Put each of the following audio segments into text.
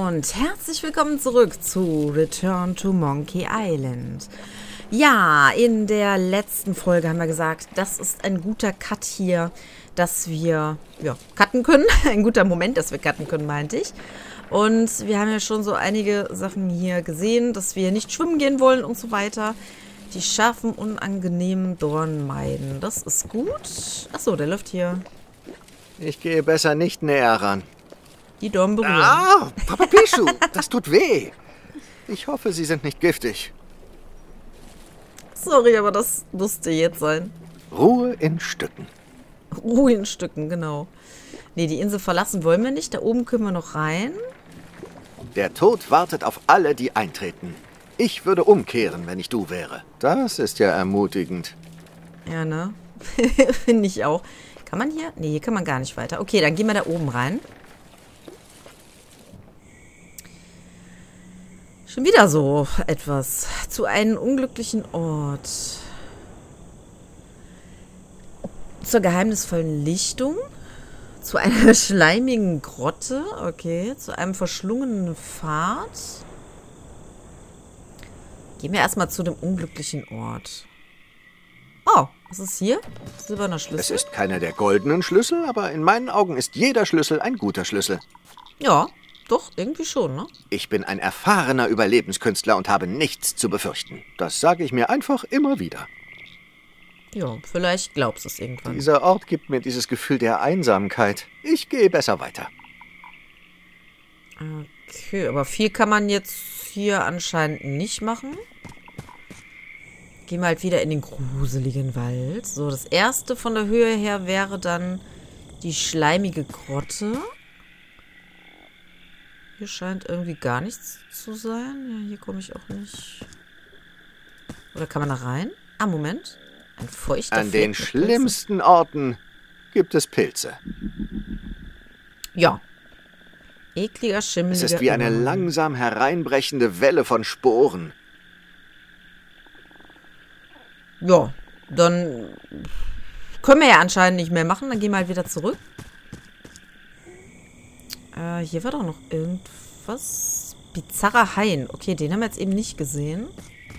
Und herzlich willkommen zurück zu Return to Monkey Island. Ja, in der letzten Folge haben wir gesagt, das ist ein guter Cut hier, dass wir, cutten können. Ein guter Moment, dass wir cutten können, meinte ich. Und wir haben ja schon so einige Sachen hier gesehen, dass wir nicht schwimmen gehen wollen und so weiter. Die scharfen, unangenehmen Dornen meiden. Das ist gut. Achso, der läuft hier. Ich gehe besser nicht näher ran. Die Dornen berühren. Ah, Papa Pichu, das tut weh. Ich hoffe, sie sind nicht giftig. Sorry, aber das musste jetzt sein. Ruhe in Stücken. Ruhe in Stücken, genau. Nee, die Insel verlassen wollen wir nicht. Da oben können wir noch rein. Der Tod wartet auf alle, die eintreten. Ich würde umkehren, wenn ich du wäre. Das ist ja ermutigend. Ja, ne? Finde ich auch. Kann man hier? Nee, hier kann man gar nicht weiter. Okay, dann gehen wir da oben rein. Schon wieder so etwas. Zu einem unglücklichen Ort. Zur geheimnisvollen Lichtung. Zu einer schleimigen Grotte. Okay. Zu einem verschlungenen Pfad. Gehen wir erstmal zu dem unglücklichen Ort. Oh, was ist hier? Silberner Schlüssel. Es ist keiner der goldenen Schlüssel, aber in meinen Augen ist jeder Schlüssel ein guter Schlüssel. Ja, doch, irgendwie schon, ne? Ich bin ein erfahrener Überlebenskünstler und habe nichts zu befürchten. Das sage ich mir einfach immer wieder. Ja, vielleicht glaubst du es irgendwann. Dieser Ort gibt mir dieses Gefühl der Einsamkeit. Ich gehe besser weiter. Okay, aber viel kann man jetzt hier anscheinend nicht machen. Gehen wir halt wieder in den gruseligen Wald. So, das erste von der Höhe her wäre dann die schleimige Grotte. Hier scheint irgendwie gar nichts zu sein. Ja, hier komme ich auch nicht. Oder kann man da rein? Ah, Moment. Ein feuchter An den schlimmsten Orten gibt es Pilze. Ja. Ekliger, schimmeliger. Es ist wie eine langsam hereinbrechende Welle von Sporen. Ja, dann können wir ja anscheinend nicht mehr machen. Dann gehen wir halt wieder zurück. Hier war doch noch irgendwas. Bizarrer Hain. Okay, den haben wir jetzt eben nicht gesehen.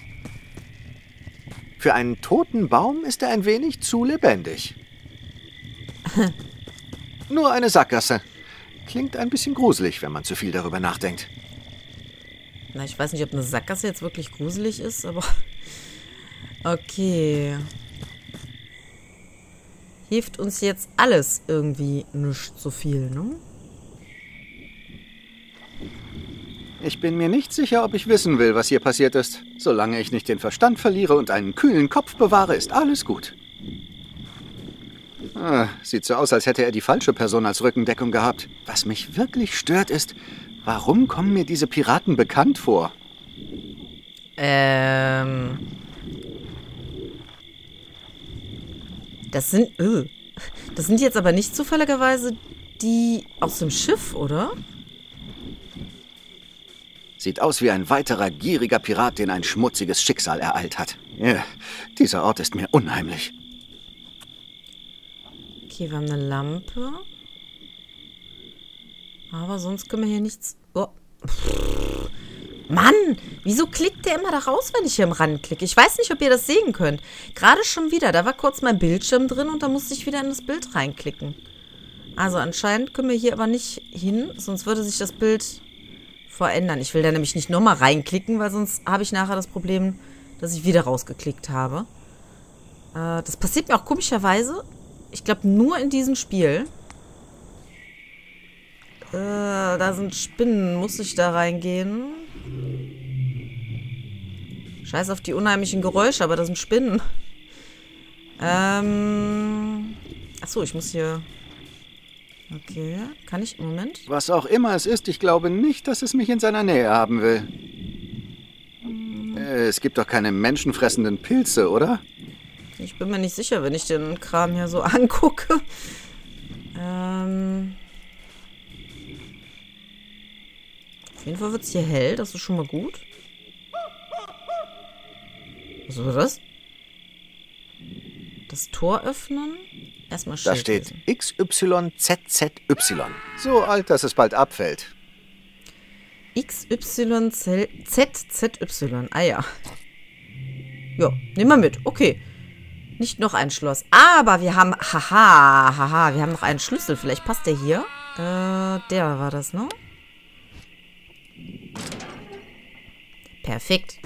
Für einen toten Baum ist er ein wenig zu lebendig. Nur eine Sackgasse. Klingt ein bisschen gruselig, wenn man zu viel darüber nachdenkt. Na, ich weiß nicht, ob eine Sackgasse jetzt wirklich gruselig ist, aber... Okay. Hilft uns jetzt alles irgendwie nicht so viel, ne? Ich bin mir nicht sicher, ob ich wissen will, was hier passiert ist. Solange ich nicht den Verstand verliere und einen kühlen Kopf bewahre, ist alles gut. Sieht so aus, als hätte er die falsche Person als Rückendeckung gehabt. Was mich wirklich stört ist, warum kommen mir diese Piraten bekannt vor? Das sind jetzt aber nicht zufälligerweise die aus dem Schiff, oder? Sieht aus wie ein weiterer gieriger Pirat, den ein schmutziges Schicksal ereilt hat. Ja, dieser Ort ist mir unheimlich. Okay, wir haben eine Lampe. Aber sonst können wir hier nichts... Oh. Mann, wieso klickt der immer da raus, wenn ich hier am Rand klicke? Ich weiß nicht, ob ihr das sehen könnt. Gerade schon wieder, da war kurz mein Bildschirm drin und da musste ich wieder in das Bild reinklicken. Also anscheinend können wir hier aber nicht hin, sonst würde sich das Bild verändern. Ich will da nämlich nicht nochmal reinklicken, weil sonst habe ich nachher das Problem, dass ich wieder rausgeklickt habe. Das passiert mir auch komischerweise, ich glaube nur in diesem Spiel. Da sind Spinnen, muss ich da reingehen? Scheiß auf die unheimlichen Geräusche, aber da sind Spinnen. Achso, ich muss hier... Okay, kann ich... Moment. Was auch immer es ist, ich glaube nicht, dass es mich in seiner Nähe haben will. Es gibt doch keine menschenfressenden Pilze, oder? Ich bin mir nicht sicher, wenn ich den Kram hier so angucke. Auf jeden Fall wird es hier hell, das ist schon mal gut. Was war das? Das Tor öffnen? Erstmal Schild Da steht lesen. XYZZY. So alt, dass es bald abfällt. XYZZY. Ah ja. Ja, nehmen wir mit. Okay. Nicht noch ein Schloss. Aber wir haben... Haha, wir haben noch einen Schlüssel. Vielleicht passt der hier. Der war das, ne? Perfekt.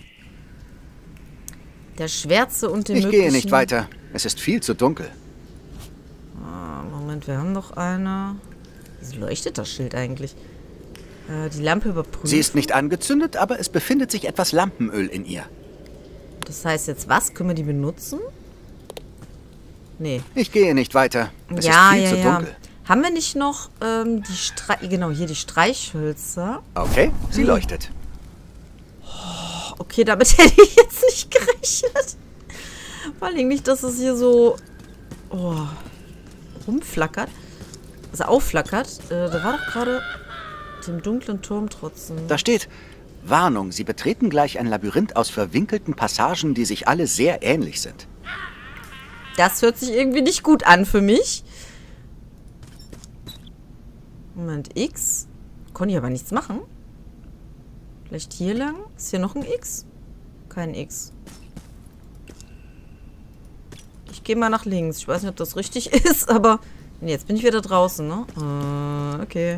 Der Schwärze und den möglichen... Ich gehe nicht weiter. Es ist viel zu dunkel. Moment, wir haben noch eine... Wie leuchtet das Schild eigentlich? Die Lampe überprüfen. Sie ist nicht angezündet, aber es befindet sich etwas Lampenöl in ihr. Das heißt jetzt was? Können wir die benutzen? Nee. Ich gehe nicht weiter. Es ist viel zu dunkel. Haben wir nicht noch die Streichhölzer? Okay, sie leuchtet. Oh, okay, damit hätte ich jetzt nicht gerechnet. Vor allem nicht, dass es hier so rumflackert. Also aufflackert. Da war doch gerade dem dunklen Turm trotzdem. Da steht: Warnung, Sie betreten gleich ein Labyrinth aus verwinkelten Passagen, die sich alle sehr ähnlich sind. Das hört sich irgendwie nicht gut an für mich. Moment, X. Konnte ich aber nichts machen. Vielleicht hier lang? Ist hier noch ein X? Kein X. Ich gehe mal nach links. Ich weiß nicht, ob das richtig ist, aber... Nee, jetzt bin ich wieder draußen, ne? Okay.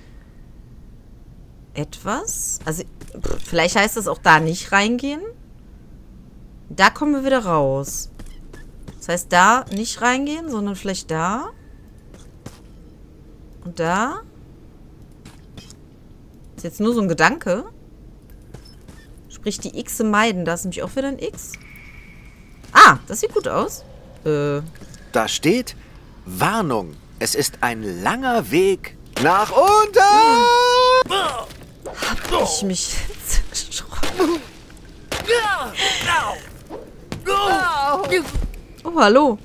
Etwas? Also, vielleicht heißt das auch da nicht reingehen. Da kommen wir wieder raus. Das heißt, da nicht reingehen, sondern vielleicht da. Und da. Ist jetzt nur so ein Gedanke. Sprich, die X meiden. Da ist nämlich auch wieder ein X. Ah, das sieht gut aus. Da steht: Warnung, es ist ein langer Weg nach unten. Hab ich mich jetzt erschrocken. Oh, hallo.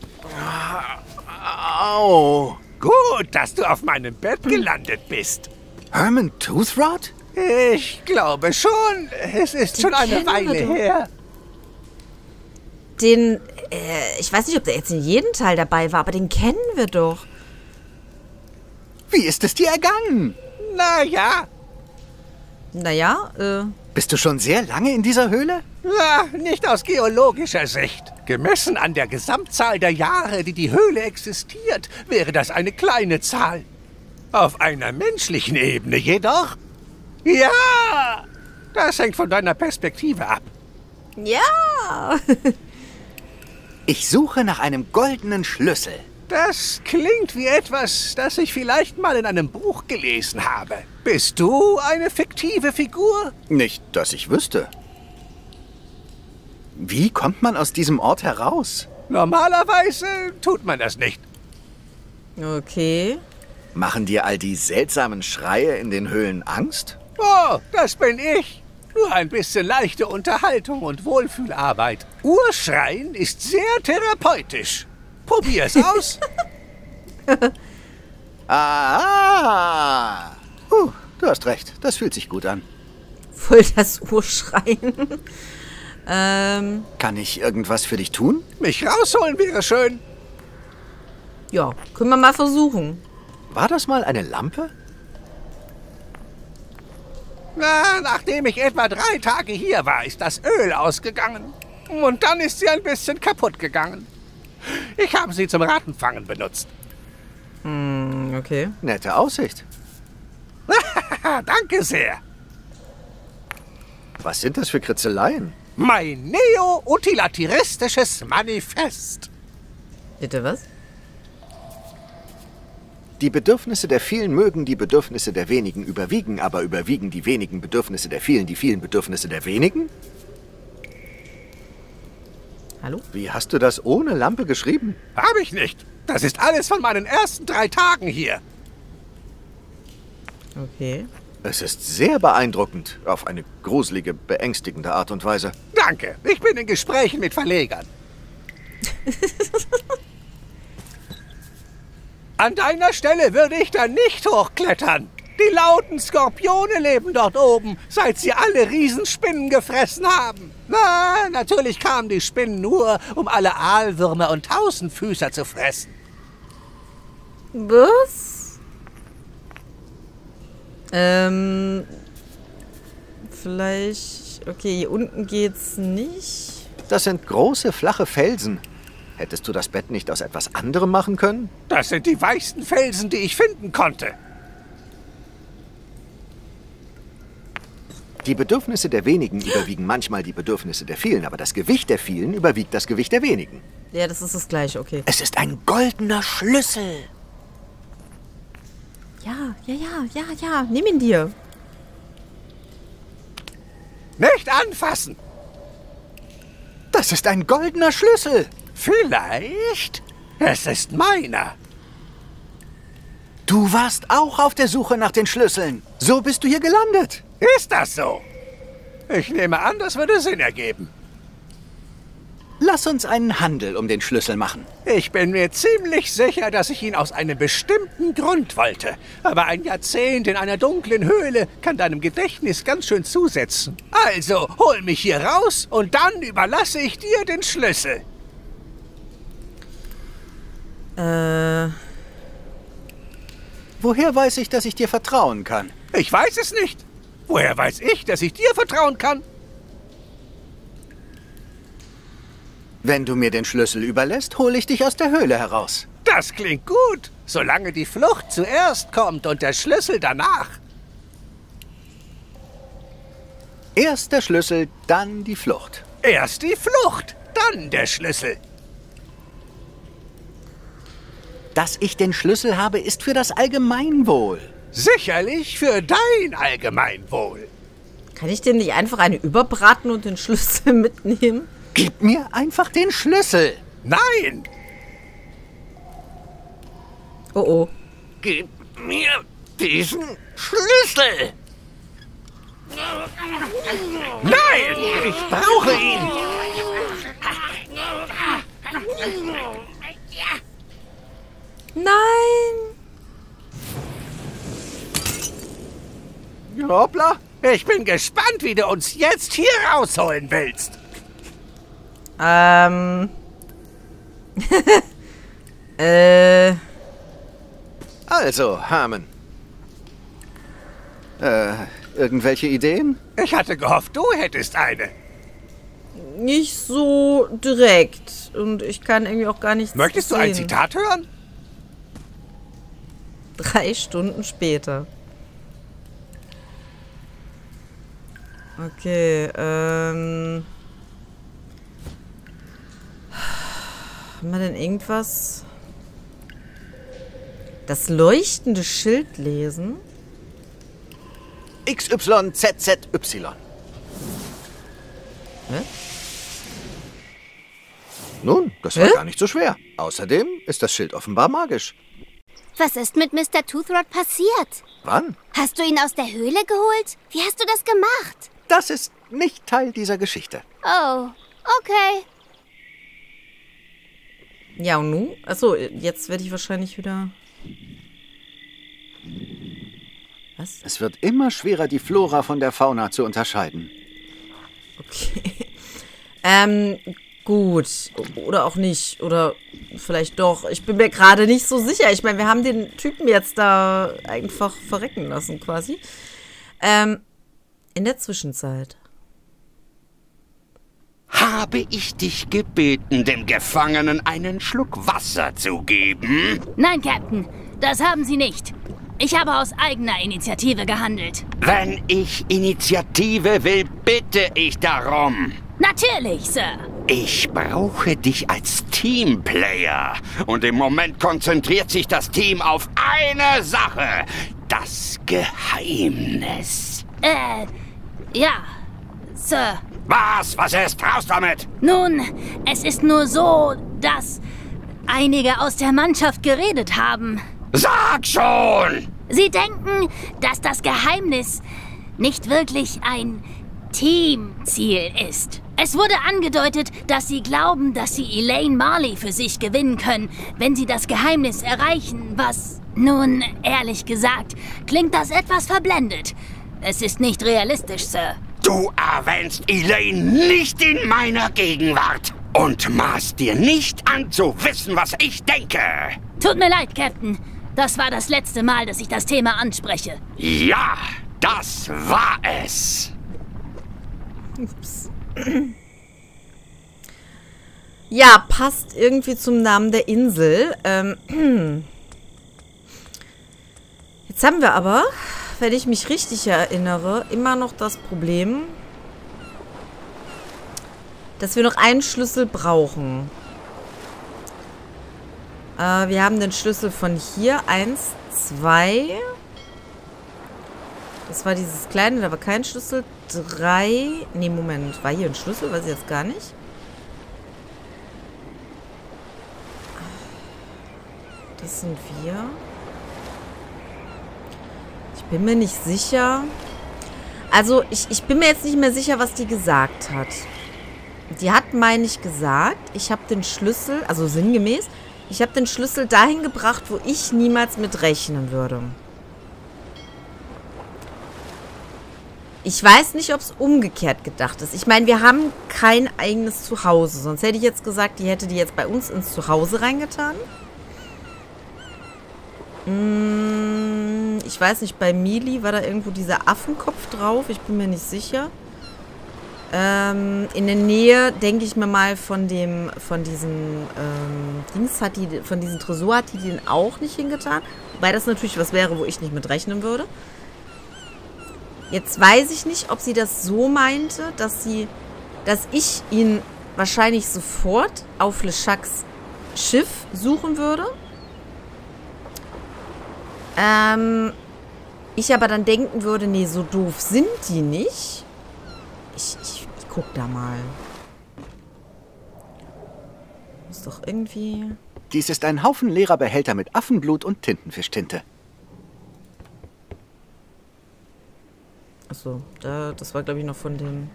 Au. Gut, dass du auf meinem Bett gelandet bist. Herman Toothrot? Ich glaube schon. Es ist schon eine Weile her. Den, ich weiß nicht, ob der jetzt in jedem Teil dabei war, aber den kennen wir doch. Wie ist es dir ergangen? Naja, Bist du schon sehr lange in dieser Höhle? Na, nicht aus geologischer Sicht. Gemessen an der Gesamtzahl der Jahre, die die Höhle existiert, wäre das eine kleine Zahl. Auf einer menschlichen Ebene jedoch? Ja! Das hängt von deiner Perspektive ab. ja. Ich suche nach einem goldenen Schlüssel. Das klingt wie etwas, das ich vielleicht mal in einem Buch gelesen habe. Bist du eine fiktive Figur? Nicht, dass ich wüsste. Wie kommt man aus diesem Ort heraus? Normalerweise tut man das nicht. Okay. Machen dir all die seltsamen Schreie in den Höhlen Angst? Oh, das bin ich. Nur ein bisschen leichte Unterhaltung und Wohlfühlarbeit. Urschreien ist sehr therapeutisch. Probier es aus. Ah! Du hast recht. Das fühlt sich gut an. Voll das Urschreien. Kann ich irgendwas für dich tun? Mich rausholen wäre schön. Ja, können wir mal versuchen. War das mal eine Lampe? Na, nachdem ich etwa 3 Tage hier war, ist das Öl ausgegangen. Und dann ist sie ein bisschen kaputt gegangen. Ich habe sie zum Rattenfangen benutzt. Okay. Nette Aussicht. Danke sehr. Was sind das für Kritzeleien? Mein neo-utilitaristisches Manifest. Bitte was? Die Bedürfnisse der vielen mögen die Bedürfnisse der wenigen überwiegen, aber überwiegen die wenigen Bedürfnisse der vielen die vielen Bedürfnisse der wenigen? Hallo? Wie hast du das ohne Lampe geschrieben? Habe ich nicht. Das ist alles von meinen ersten 3 Tagen hier. Okay. Es ist sehr beeindruckend, auf eine gruselige, beängstigende Art und Weise. Danke. Ich bin in Gesprächen mit Verlegern. An deiner Stelle würde ich da nicht hochklettern. Die lauten Skorpione leben dort oben, seit sie alle Riesenspinnen gefressen haben. Na, natürlich kamen die Spinnen nur, um alle Aalwürmer und Tausendfüßer zu fressen. Was? vielleicht... Okay, hier unten geht's nicht. Das sind große, flache Felsen. Hättest du das Bett nicht aus etwas anderem machen können? Das sind die weichsten Felsen, die ich finden konnte. Die Bedürfnisse der wenigen überwiegen manchmal die Bedürfnisse der vielen, aber das Gewicht der vielen überwiegt das Gewicht der wenigen. Ja, das ist das Gleiche, okay. Es ist ein goldener Schlüssel. Ja. Nimm ihn dir. Nicht anfassen! Das ist ein goldener Schlüssel. Vielleicht? Es ist meiner. Du warst auch auf der Suche nach den Schlüsseln. So bist du hier gelandet. Ist das so? Ich nehme an, das würde Sinn ergeben. Lass uns einen Handel um den Schlüssel machen. Ich bin mir ziemlich sicher, dass ich ihn aus einem bestimmten Grund wollte. Aber ein Jahrzehnt in einer dunklen Höhle kann deinem Gedächtnis ganz schön zusetzen. Also, hol mich hier raus und dann überlasse ich dir den Schlüssel. Woher weiß ich, dass ich dir vertrauen kann? Ich weiß es nicht. Woher weiß ich, dass ich dir vertrauen kann? Wenn du mir den Schlüssel überlässt, hole ich dich aus der Höhle heraus. Das klingt gut, solange die Flucht zuerst kommt und der Schlüssel danach. Erst der Schlüssel, dann die Flucht. Erst die Flucht, dann der Schlüssel. Dass ich den Schlüssel habe, ist für das Allgemeinwohl. Sicherlich für dein Allgemeinwohl. Kann ich dir nicht einfach eine überbraten und den Schlüssel mitnehmen? Gib mir einfach den Schlüssel. Nein! Oh. Gib mir diesen Schlüssel! Nein! Ich brauche ihn! Nein! Hoppla. Ich bin gespannt, wie du uns jetzt hier rausholen willst. Also, Herman. Irgendwelche Ideen? Ich hatte gehofft, du hättest eine. Nicht so direkt. Und ich kann irgendwie auch gar nichts Möchtest du sehen. ein Zitat hören? 3 Stunden später. Okay, haben wir denn irgendwas? Das leuchtende Schild lesen? XYZZY. Hä? Nun, das war Hä? gar nicht so schwer. Außerdem ist das Schild offenbar magisch. Was ist mit Mr. Toothrot passiert? Wann? Hast du ihn aus der Höhle geholt? Wie hast du das gemacht? Das ist nicht Teil dieser Geschichte. Oh, okay. Ja, und nun? Achso, jetzt werde ich wahrscheinlich wieder... Was? Es wird immer schwerer, die Flora von der Fauna zu unterscheiden. Okay. Gut. Oder auch nicht. Oder vielleicht doch. Ich bin mir gerade nicht so sicher. Ich meine, wir haben den Typen jetzt da einfach verrecken lassen, quasi. In der Zwischenzeit. Habe ich dich gebeten, dem Gefangenen einen Schluck Wasser zu geben? Nein, Captain, das haben Sie nicht. Ich habe aus eigener Initiative gehandelt. Wenn ich Initiative will, bitte ich darum. Natürlich, Sir. Ich brauche dich als Teamplayer. Und im Moment konzentriert sich das Team auf eine Sache. Das Geheimnis. Ja, Sir. Was? Was ist? Raus damit! Nun, es ist nur so, dass einige aus der Mannschaft geredet haben. Sag schon! Sie denken, dass das Geheimnis nicht wirklich ein Teamziel ist. Es wurde angedeutet, dass sie glauben, dass sie Elaine Marley für sich gewinnen können, wenn sie das Geheimnis erreichen, was, nun, ehrlich gesagt, klingt das etwas verblendet. Es ist nicht realistisch, Sir. Du erwähnst Elaine nicht in meiner Gegenwart und maßt dir nicht an zu wissen, was ich denke. Tut mir leid, Captain. Das war das letzte Mal, dass ich das Thema anspreche. Ja, das war es. Ups. Ja, passt irgendwie zum Namen der Insel. Jetzt haben wir aber, wenn ich mich richtig erinnere, immer noch das Problem, dass wir noch einen Schlüssel brauchen. Wir haben den Schlüssel von hier. 1, 2. Das war dieses kleine, da war kein Schlüssel. 3. Nee, Moment. War hier ein Schlüssel? Weiß ich jetzt gar nicht. Das sind wir. Ich bin mir nicht sicher. Also, ich bin mir jetzt nicht mehr sicher, was die gesagt hat. Die hat, meine ich, gesagt, ich habe den Schlüssel, also sinngemäß, ich habe den Schlüssel dahin gebracht, wo ich niemals mit rechnen würde. Ich weiß nicht, ob es umgekehrt gedacht ist. Ich meine, wir haben kein eigenes Zuhause. Sonst hätte ich jetzt gesagt, die hätte die jetzt bei uns ins Zuhause reingetan. Ich weiß nicht, bei Mili war da irgendwo dieser Affenkopf drauf. Ich bin mir nicht sicher. In der Nähe, denke ich mir mal, von diesem Dings von diesem Tresor hat die den auch nicht hingetan. Wobei das natürlich was wäre, wo ich nicht mit rechnen würde. Jetzt weiß ich nicht, ob sie das so meinte, dass ich ihn wahrscheinlich sofort auf LeChucks Schiff suchen würde. Ich aber dann denken würde, nee, so doof sind die nicht. Ich guck da mal. Muss doch irgendwie... Dies ist ein Haufen leerer Behälter mit Affenblut und Tintenfischtinte. Achso, das war, glaube ich, noch von dem...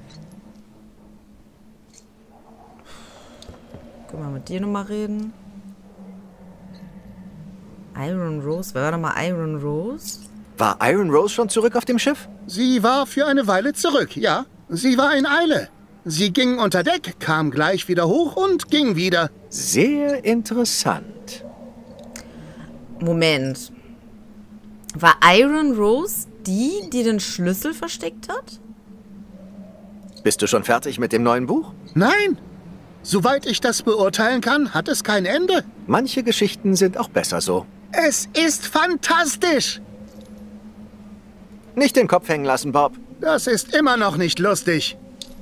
Können wir mit dir nochmal reden? Iron Rose? Wer war nochmal Iron Rose? War Iron Rose schon zurück auf dem Schiff? Sie war für eine Weile zurück, ja. Sie war in Eile. Sie ging unter Deck, kam gleich wieder hoch und ging wieder. Sehr interessant. Moment. War Iron Rose die den Schlüssel versteckt hat? Bist du schon fertig mit dem neuen Buch? Nein. Soweit ich das beurteilen kann, hat es kein Ende. Manche Geschichten sind auch besser so. Es ist fantastisch. Nicht den Kopf hängen lassen, Bob. Das ist immer noch nicht lustig.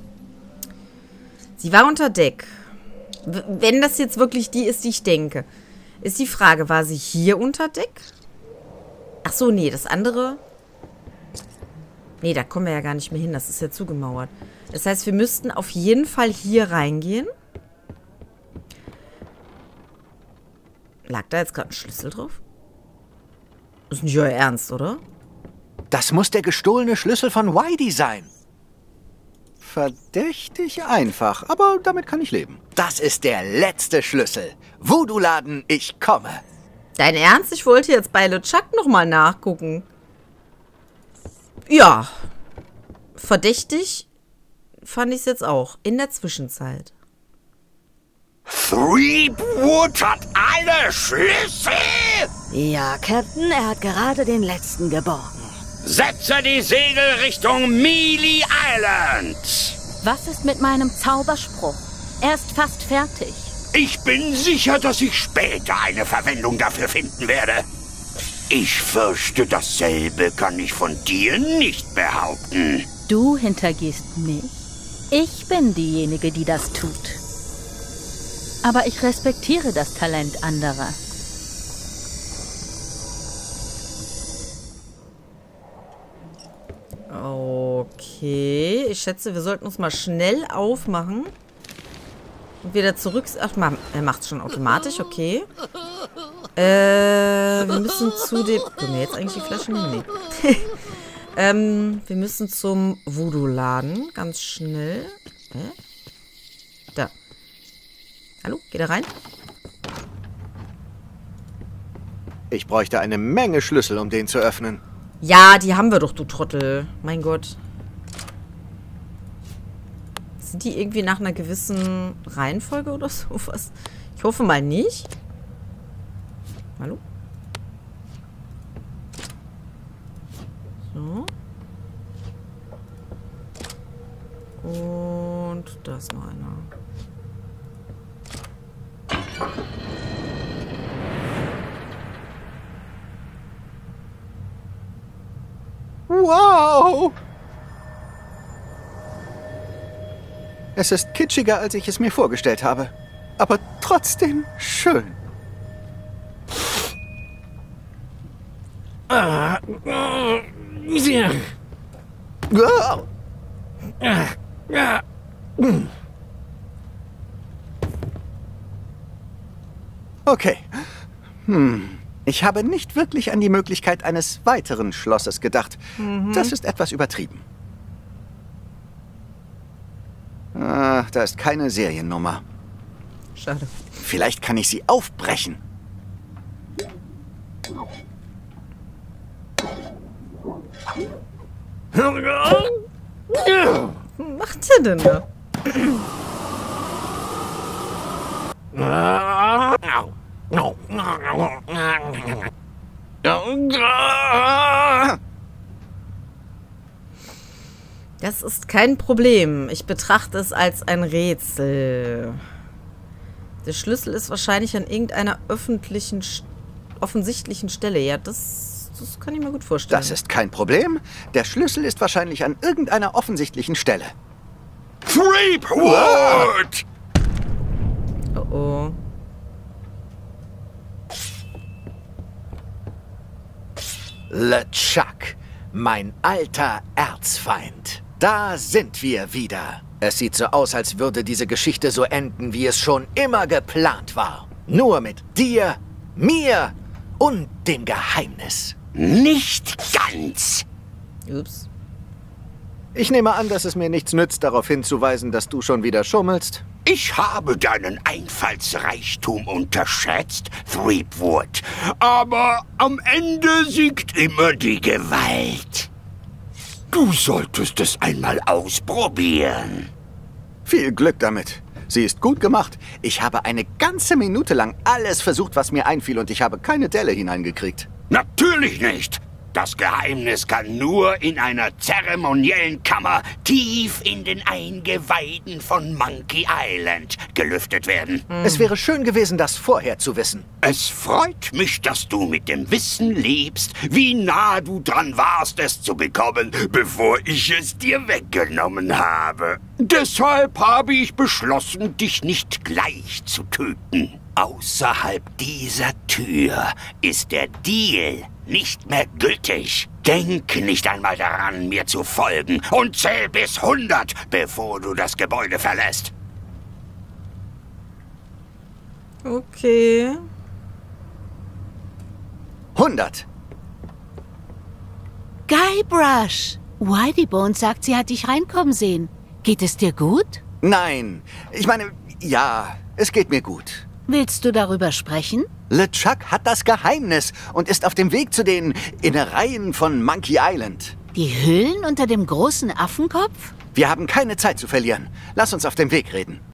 Sie war unter Deck. Wenn das jetzt wirklich die ist, die ich denke, ist die Frage, war sie hier unter Deck? Ach so, nee, das andere... Nee, da kommen wir ja gar nicht mehr hin. Das ist ja zugemauert. Das heißt, wir müssten auf jeden Fall hier reingehen. Lag da jetzt gerade ein Schlüssel drauf? Das ist nicht euer Ernst, oder? Das muss der gestohlene Schlüssel von Whitey sein. Verdächtig einfach, aber damit kann ich leben. Das ist der letzte Schlüssel. Voodoo-Laden, ich komme. Dein Ernst? Ich wollte jetzt bei LeChuck nochmal nachgucken. Ja. Verdächtig fand ich es jetzt auch. In der Zwischenzeit. Threepwood hat alle Schlüssel? Ja, Captain, er hat gerade den letzten geborgen. Setze die Segel Richtung Mealy Island. Was ist mit meinem Zauberspruch? Er ist fast fertig. Ich bin sicher, dass ich später eine Verwendung dafür finden werde. Ich fürchte, dasselbe kann ich von dir nicht behaupten. Du hintergehst mich. Ich bin diejenige, die das tut. Aber ich respektiere das Talent anderer. Okay, ich schätze, wir sollten uns mal schnell aufmachen. Und wieder zurück... Ach, er macht es schon automatisch, okay. Wir müssen zu dem... Können wir jetzt eigentlich die Flasche nehmen? Nee. Wir müssen zum Voodoo-Laden. Ganz schnell. Da. Hallo, geht da rein? Ich bräuchte eine Menge Schlüssel, um den zu öffnen. Ja, die haben wir doch, du Trottel. Mein Gott. Sind die irgendwie nach einer gewissen Reihenfolge oder sowas? Ich hoffe mal nicht. Hallo? So. Und da ist noch einer. Wow! Es ist kitschiger, als ich es mir vorgestellt habe. Aber trotzdem schön. Okay. Ich habe nicht wirklich an die Möglichkeit eines weiteren Schlosses gedacht. Das ist etwas übertrieben. Da ist keine Seriennummer. Schade. Vielleicht kann ich sie aufbrechen. Was macht ihr denn da? Das ist kein Problem. Ich betrachte es als ein Rätsel. Der Schlüssel ist wahrscheinlich an irgendeiner offensichtlichen Stelle. Ja, das kann ich mir gut vorstellen. Das ist kein Problem. Der Schlüssel ist wahrscheinlich an irgendeiner offensichtlichen Stelle. Threepwood! Oh oh. LeChuck, mein alter Erzfeind. Da sind wir wieder. Es sieht so aus, als würde diese Geschichte so enden, wie es schon immer geplant war. Nur mit dir, mir und dem Geheimnis. Nicht ganz. Ups. Ich nehme an, dass es mir nichts nützt, darauf hinzuweisen, dass du schon wieder schummelst. Ich habe deinen Einfallsreichtum unterschätzt, Threepwood. Aber am Ende siegt immer die Gewalt. Du solltest es einmal ausprobieren. Viel Glück damit. Sie ist gut gemacht. Ich habe eine ganze Minute lang alles versucht, was mir einfiel, und ich habe keine Delle hineingekriegt. Natürlich nicht. Das Geheimnis kann nur in einer zeremoniellen Kammer tief in den Eingeweiden von Monkey Island gelüftet werden. Es wäre schön gewesen, das vorher zu wissen. Es freut mich, dass du mit dem Wissen lebst, wie nah du dran warst, es zu bekommen, bevor ich es dir weggenommen habe. Deshalb habe ich beschlossen, dich nicht gleich zu töten. Außerhalb dieser Tür ist der Deal nicht mehr gültig. Denk nicht einmal daran, mir zu folgen, und zähl bis 100, bevor du das Gebäude verlässt. Okay. 100. Guybrush! Whiteybones sagt, sie hat dich reinkommen sehen. Geht es dir gut? Nein. Ich meine, ja, es geht mir gut. Willst du darüber sprechen? LeChuck hat das Geheimnis und ist auf dem Weg zu den Innereien von Monkey Island. Die Höhlen unter dem großen Affenkopf? Wir haben keine Zeit zu verlieren. Lass uns auf dem Weg reden.